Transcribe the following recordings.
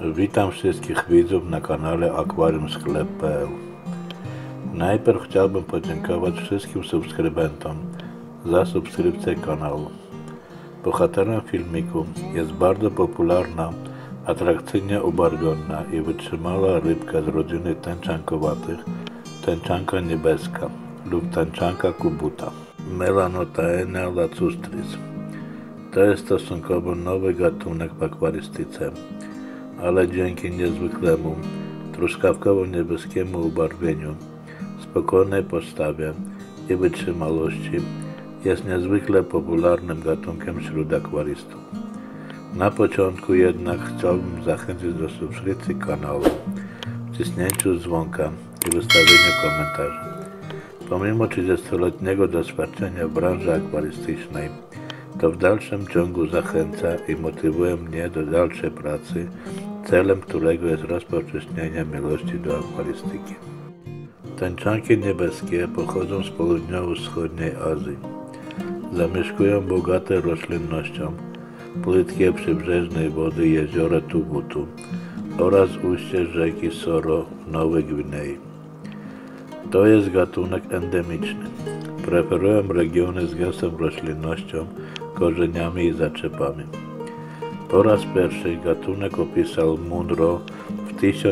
Witam wszystkich widzów na kanale akwariumsklep.pl. Najpierw chciałbym podziękować wszystkim subskrybentom za subskrypcję kanału. Bohaterem filmiku jest bardzo popularna, atrakcyjnie ubarwiona i wytrzymała rybka z rodziny tęczankowatych, tęczanka niebieska lub tęczanka kubuta, Melanotaenia lacustris. To jest stosunkowo nowy gatunek w akwarystyce, ale dzięki niezwykłemu, truskawkowo-niebieskiemu ubarwieniu, spokojnej postawie i wytrzymałości jest niezwykle popularnym gatunkiem wśród akwarystów. Na początku jednak chciałbym zachęcić do subskrypcji kanału, wcisnięciu dzwonka i wystawienia komentarza. Pomimo 30-letniego doświadczenia w branży akwarystycznej, to w dalszym ciągu zachęca i motywuje mnie do dalszej pracy, celem którego jest rozpowszechnienie miłości do akwarystyki. Tęczanki niebieskie pochodzą z południowo-wschodniej Azji. Zamieszkują bogate roślinnością płytkie przybrzeżnej wody jeziora Tubutu oraz ujście rzeki Soro w Nowej Gwinei. To jest gatunek endemiczny. Preferują regiony z gęstą roślinnością, korzeniami i zaczepami. Po raz pierwszy gatunek opisał Munro w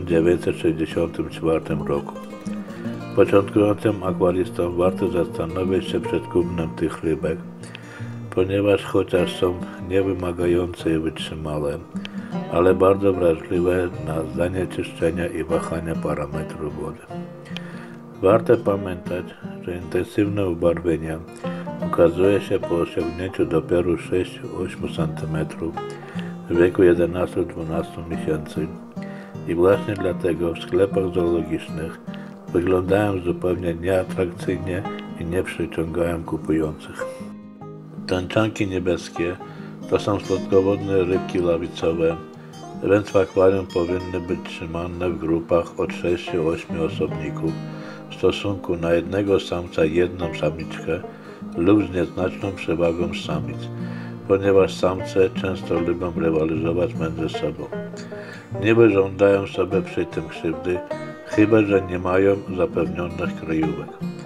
1964 roku. Początkującym akwarystom warto zastanowić się przed kupnem tych rybek, ponieważ chociaż są niewymagające i wytrzymałe, ale bardzo wrażliwe na zanieczyszczenia i wahania parametrów wody. Warto pamiętać, że intensywne ubarwienie ukazuje się po osiągnięciu dopiero 6-8 cm w wieku 11-12 miesięcy i właśnie dlatego w sklepach zoologicznych wyglądają zupełnie nieatrakcyjnie i nie przyciągają kupujących. Tęczanki niebieskie to są słodkowodne rybki lawicowe, więc w akwarium powinny być trzymane w grupach od 6-8 osobników w stosunku na jednego samca i jedną samiczkę lub z nieznaczną przewagą samic, ponieważ samce często lubią rywalizować między sobą. Nie żądają sobie przy tym krzywdy, chyba że nie mają zapewnionych kryjówek.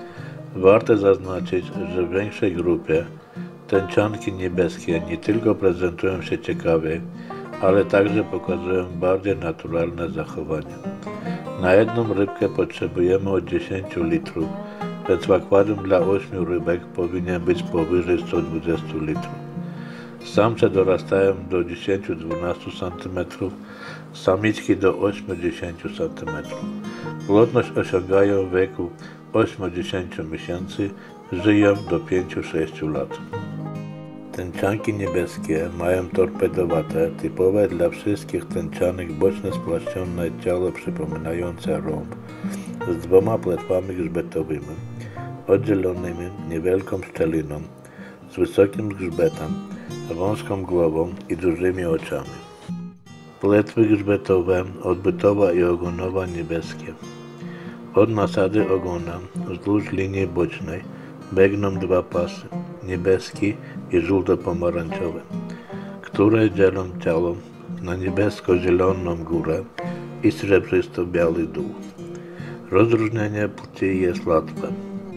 Warto zaznaczyć, że w większej grupie tęczanki niebieskie nie tylko prezentują się ciekawie, ale także pokazują bardziej naturalne zachowanie. Na jedną rybkę potrzebujemy od 10 litrów, więc w akwarium dla 8 rybek powinien być powyżej 120 litrów. Samce dorastają do 10-12 cm, samiczki do 8-10 cm. Płodność osiągają w wieku 8-10 miesięcy, żyją do 5-6 lat. Tęczanki niebieskie mają torpedowate, typowe dla wszystkich tęczanek boczne spłaszczone ciało przypominające rąb z dwoma płetwami grzbietowymi, oddzielonymi niewielką szczeliną, z wysokim grzbietem, wąską głową i dużymi oczami. Płetwy grzbietowe, odbytowa i ogonowa niebieskie. Od nasady ogona wzdłuż linii bocznej biegną dwa pasy, niebieski i żółto-pomarańczowy, które dzielą ciało na niebiesko-zieloną górę i srebrzysto-biały dół. Rozróżnienie płci jest łatwe.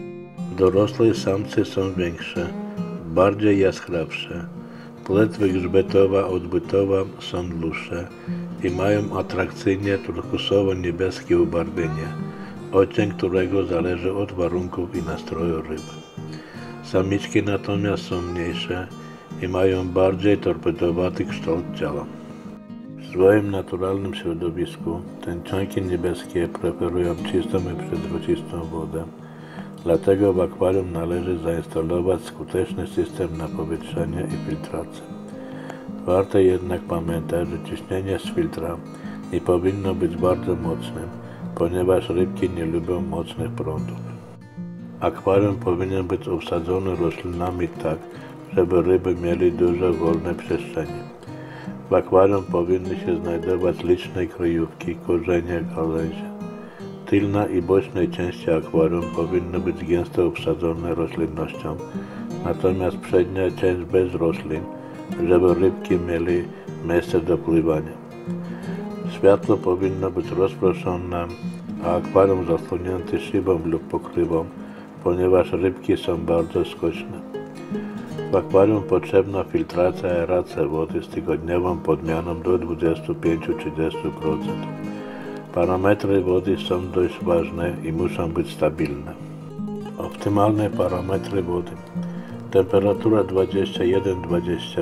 Dorosłe samce są większe, bardziej jaskrawsze. Płetwy grzbietowa odbytowa są dłuższe i mają atrakcyjnie turkusowo-niebieskie ubarwienie, odcień którego zależy od warunków i nastroju ryby. Samiczki natomiast są mniejsze i mają bardziej torpedowaty kształt ciała. W swoim naturalnym środowisku tęczanki niebieskie preferują czystą i przezroczystą wodę, dlatego w akwarium należy zainstalować skuteczny system napowietrzenia i filtracji. Warto jednak pamiętać, że ciśnienie z filtra nie powinno być bardzo mocne, ponieważ rybki nie lubią mocnych prądów. Akwarium powinien być obsadzone roślinami tak, żeby ryby mieli dużo wolnej przestrzeni. W akwarium powinny się znajdować liczne kryjówki, korzenie, gałęzie. Tylna i bocznej części akwarium powinny być gęsto obsadzone roślinnością, natomiast przednia część bez roślin, żeby rybki mieli miejsce do pływania. Światło powinno być rozproszone, a akwarium zasłonięte szybą lub pokrywą, ponieważ rybki są bardzo skoczne. W akwarium potrzebna filtracja i aeracja wody z tygodniową podmianą do 25–30%. Parametry wody są dość ważne i muszą być stabilne. Optymalne parametry wody: temperatura 21–25,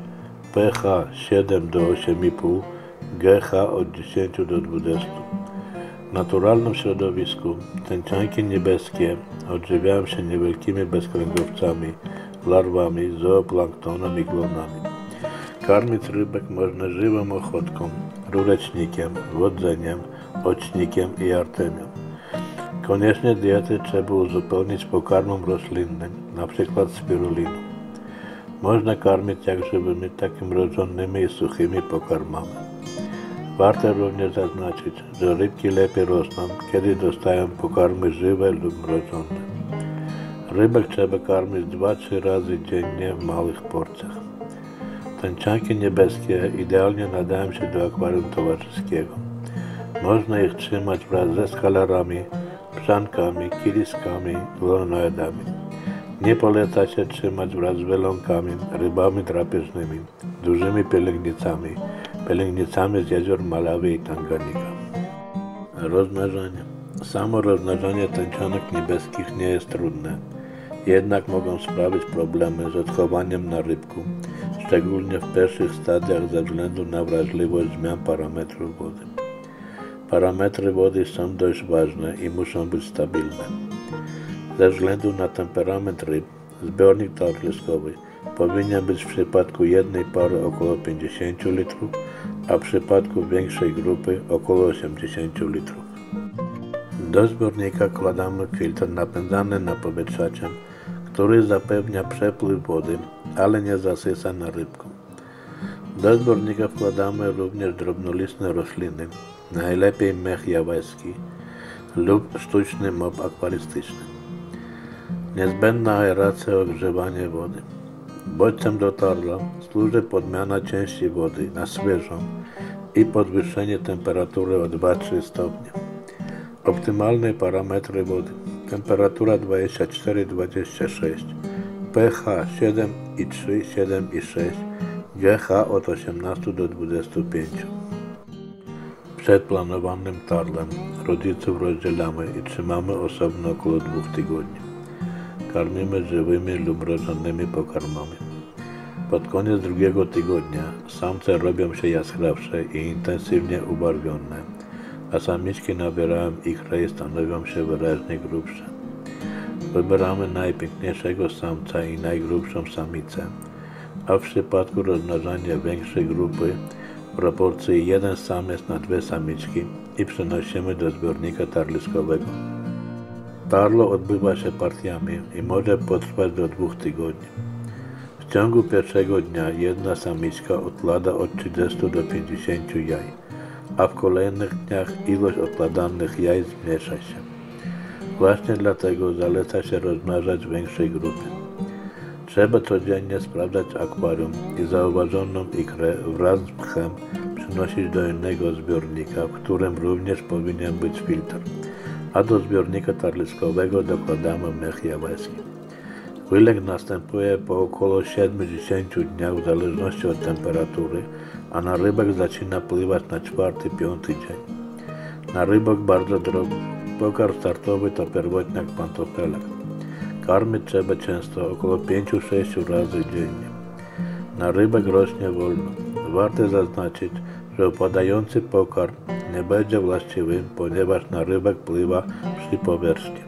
pH 7 do 8,5, GH od 10 do 20. W naturalnym środowisku tęczanki niebieskie odżywiają się niewielkimi bezkręgowcami, larwami, zooplanktonu i glonami. Karmić rybek można żywą ochotką, rurecznikiem, wodzeniem, ocznikiem i artemią. Koniecznie dietę trzeba uzupełnić pokarmem roślinnym, np. spiruliną. Można karmić jak żywymi, tak i mrożonymi i suchymi pokarmami. Warto również zaznaczyć, że rybki lepiej rosną, kiedy dostają pokarmy żywe lub mrożone. Rybek trzeba karmić 2–3 razy dziennie w małych porcjach. Tęczanki niebieskie idealnie nadają się do akwarium towarzyskiego. Można ich trzymać wraz ze skalarami, brzankami, kiliskami, glonoidami. Nie poleca się trzymać wraz z welonkami, rybami drapieżnymi, dużymi pielęgnicami z jezior Malawi i Tanganika. Rozmnażanie. Samo rozmnażanie tęczanek niebieskich nie jest trudne, jednak mogą sprawić problemy z odchowaniem na rybku, szczególnie w pierwszych stadiach ze względu na wrażliwość zmian parametrów wody. Parametry wody są dość ważne i muszą być stabilne. Ze względu na temperament ryb, zbiornik tarliskowy powinien być w przypadku jednej pary około 50 litrów, a w przypadku większej grupy około 80 litrów. Do zbiornika wkładamy filtr napędzany napowietrzaczem, który zapewnia przepływ wody, ale nie zasysa na rybką. Do zbiornika wkładamy również drobnolistne rośliny, najlepiej mech jawajski lub sztuczny mop akwarystyczny. Niezbędna aeracja i ogrzewanie wody. Bodźcem do tarla służy podmiana części wody na świeżą i podwyższenie temperatury o 2–3 stopnie. Optymalne parametry wody: temperatura 24–26, pH 7,3–7,6, GH od 18 do 25. Przed planowanym tarlem rodziców rozdzielamy i trzymamy osobno około 2 tygodni. Karmimy żywymi lub mrożonymi pokarmami. Pod koniec drugiego tygodnia samce robią się jaskrawsze i intensywnie ubarwione, a samiczki nabierają ichry i stanowią się wyraźnie grubsze. Wybieramy najpiękniejszego samca i najgrubszą samicę, a w przypadku rozmnażania większej grupy w proporcji 1 samiec na 2 samiczki i przenosimy do zbiornika tarliskowego. Tarlo odbywa się partiami i może potrwać do 2 tygodni. W ciągu pierwszego dnia jedna samiczka odkłada od 30 do 50 jaj, a w kolejnych dniach ilość odkładanych jaj zmniejsza się. Właśnie dlatego zaleca się rozmnażać w większej grupie. Trzeba codziennie sprawdzać akwarium i zauważoną ikrę wraz z mchem przenosić do innego zbiornika, w którym również powinien być filtr, a do zbiornika tarliskowego dokładamy mech jawajski. Wylek następuje po około 70 dniach w zależności od temperatury, a na rybek zaczyna pływać na 4–5 dzień. Na rybek bardzo drobny. Pokarm startowy to pierwotniak pantofelek. Karmić trzeba często, około 5–6 razy dziennie. Na rybek rośnie wolno. Warto zaznaczyć, że opadający pokarm nie będzie właściwy, ponieważ na rybek pływa przy powierzchni.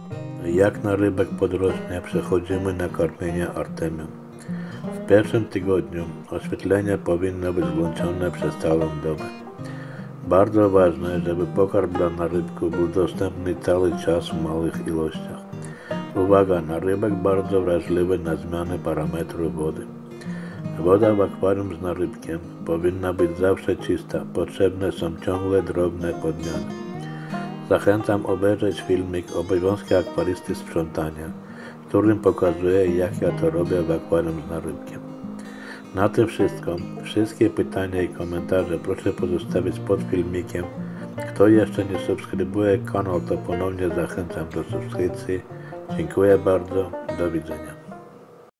Jak na rybek podrośnie, przechodzimy na karmienie artemią. W pierwszym tygodniu oświetlenie powinno być włączone przez całą dobę. Bardzo ważne, żeby pokarm dla narybku był dostępny cały czas w małych ilościach. Uwaga, narybek bardzo wrażliwy na zmiany parametrów wody. Woda w akwarium z narybkiem powinna być zawsze czysta, potrzebne są ciągle drobne podmiany. Zachęcam obejrzeć filmik Obowiązki akwarysty sprzątania, w którym pokazuję, jak ja to robię w akwarium z narybkiem. Na tym wszystko. Wszystkie pytania i komentarze proszę pozostawić pod filmikiem. Kto jeszcze nie subskrybuje kanał, to ponownie zachęcam do subskrypcji. Dziękuję bardzo. Do widzenia.